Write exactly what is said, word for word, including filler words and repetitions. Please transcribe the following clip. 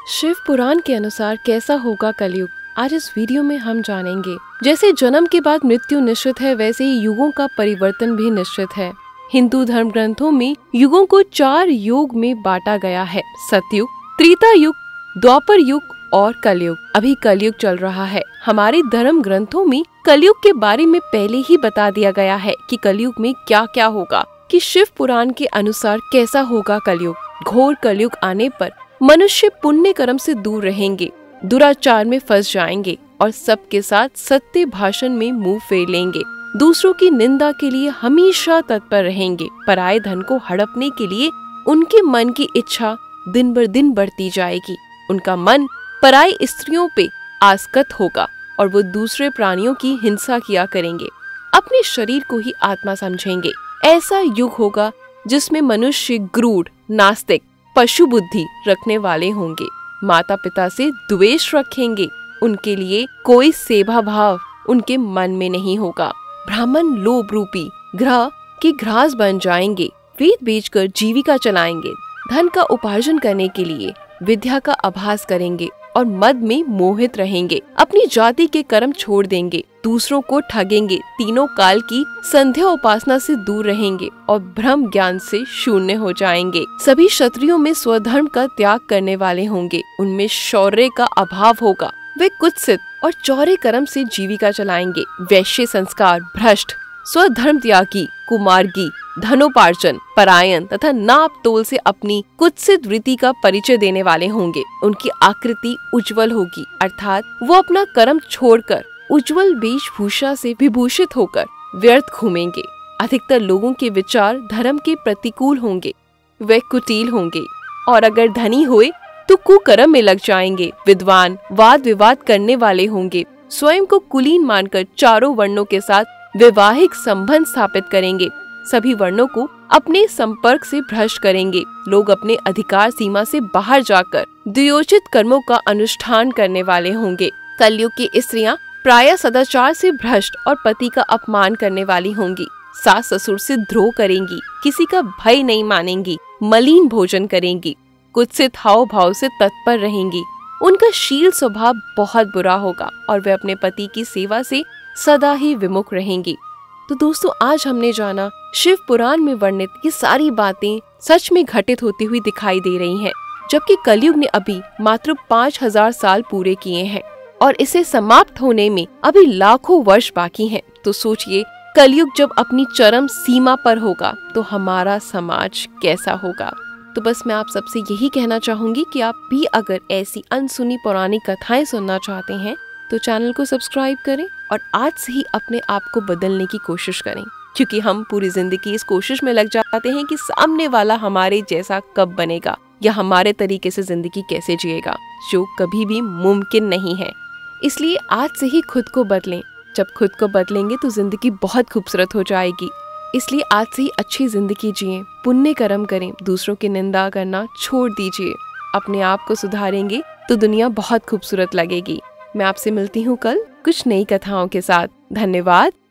शिव पुराण के अनुसार कैसा होगा कलयुग, आज इस वीडियो में हम जानेंगे। जैसे जन्म के बाद मृत्यु निश्चित है, वैसे ही युगों का परिवर्तन भी निश्चित है। हिंदू धर्म ग्रंथों में युगों को चार युग में बांटा गया है: सतयुग, त्रेता युग, द्वापर युग और कलयुग। अभी कलयुग चल रहा है। हमारे धर्म ग्रंथों में कलयुग के बारे में पहले ही बता दिया गया है कि कलयुग में क्या क्या होगा, कि शिव पुराण के अनुसार कैसा होगा कलयुग। घोर कलयुग आने पर मनुष्य पुण्य कर्म से दूर रहेंगे, दुराचार में फंस जाएंगे और सबके साथ सत्य भाषण में मुंह फेर लेंगे। दूसरों की निंदा के लिए हमेशा तत्पर रहेंगे। पराये धन को हड़पने के लिए उनके मन की इच्छा दिन बर दिन बढ़ती जाएगी। उनका मन पराई स्त्रियों पे आसक्त होगा और वो दूसरे प्राणियों की हिंसा किया करेंगे। अपने शरीर को ही आत्मा समझेंगे। ऐसा युग होगा जिसमें मनुष्य क्रूर, नास्तिक, पशु बुद्धि रखने वाले होंगे। माता पिता से द्वेष रखेंगे। उनके लिए कोई सेवा भाव उनके मन में नहीं होगा। ब्राह्मण लोभ रूपी ग्रह के घ्रास बन जाएंगे। वेद बेचकर जीविका चलाएंगे। धन का उपार्जन करने के लिए विद्या का अभ्यास करेंगे और मद में मोहित रहेंगे। अपनी जाति के कर्म छोड़ देंगे, दूसरों को ठगेंगे। तीनों काल की संध्या उपासना से दूर रहेंगे और ब्रह्म ज्ञान से शून्य हो जाएंगे। सभी क्षत्रियों में स्वधर्म का त्याग करने वाले होंगे। उनमें शौर्य का अभाव होगा। वे कुत्सित और चौरे कर्म से जीविका चलाएंगे। वैश्य संस्कार भ्रष्ट, स्वधर्म त्यागी, कुमार्गी, धनोपार्जन, परायण तथा नाप तोल से अपनी कुत्सित वृत्ति का परिचय देने वाले होंगे। उनकी आकृति उज्जवल होगी, अर्थात वो अपना कर्म छोड़कर उज्जवल वेशभूषा से विभूषित होकर व्यर्थ घूमेंगे। अधिकतर लोगों के विचार धर्म के प्रतिकूल होंगे। वे कुटिल होंगे और अगर धनी हुए तो कुकर्म में लग जाएंगे। विद्वान वाद विवाद करने वाले होंगे। स्वयं को कुलीन मानकर चारों वर्णों के साथ वैवाहिक संबंध स्थापित करेंगे। सभी वर्णों को अपने संपर्क से भ्रष्ट करेंगे। लोग अपने अधिकार सीमा से बाहर जाकर द्योचित कर्मों का अनुष्ठान करने वाले होंगे। कलयुग की स्त्रियां प्रायः सदाचार से भ्रष्ट और पति का अपमान करने वाली होंगी। सास ससुर से द्रोह करेंगी। किसी का भय नहीं मानेंगी। मलिन भोजन करेंगी। कुत्सित हाव भाव से तत्पर रहेंगी। उनका शील स्वभाव बहुत बुरा होगा और वे अपने पति की सेवा से सदा ही विमुख रहेंगी। तो दोस्तों, आज हमने जाना शिव पुराण में वर्णित ये सारी बातें सच में घटित होती हुई दिखाई दे रही हैं, जबकि कलयुग ने अभी मात्र पाँच हजार साल पूरे किए हैं और इसे समाप्त होने में अभी लाखों वर्ष बाकी हैं। तो सोचिए, कलयुग जब अपनी चरम सीमा पर होगा तो हमारा समाज कैसा होगा। तो बस मैं आप सबसे यही कहना चाहूंगी कि आप भी अगर ऐसी अनसुनी पौराणिक कथाएं सुनना चाहते हैं तो चैनल को सब्सक्राइब करें और आज से ही अपने आप को बदलने की कोशिश करें, क्योंकि हम पूरी जिंदगी इस कोशिश में लग जाते हैं कि सामने वाला हमारे जैसा कब बनेगा या हमारे तरीके से जिंदगी कैसे जिएगा, जो कभी भी मुमकिन नहीं है। इसलिए आज से ही खुद को बदलें। जब खुद को बदलेंगे तो जिंदगी बहुत खूबसूरत हो जाएगी। इसलिए आज से ही अच्छी जिंदगी जिएं, पुण्य कर्म करें, दूसरों की निंदा करना छोड़ दीजिए। अपने आप को सुधारेंगे तो दुनिया बहुत खूबसूरत लगेगी। मैं आपसे मिलती हूँ कल कुछ नई कथाओं के साथ। धन्यवाद।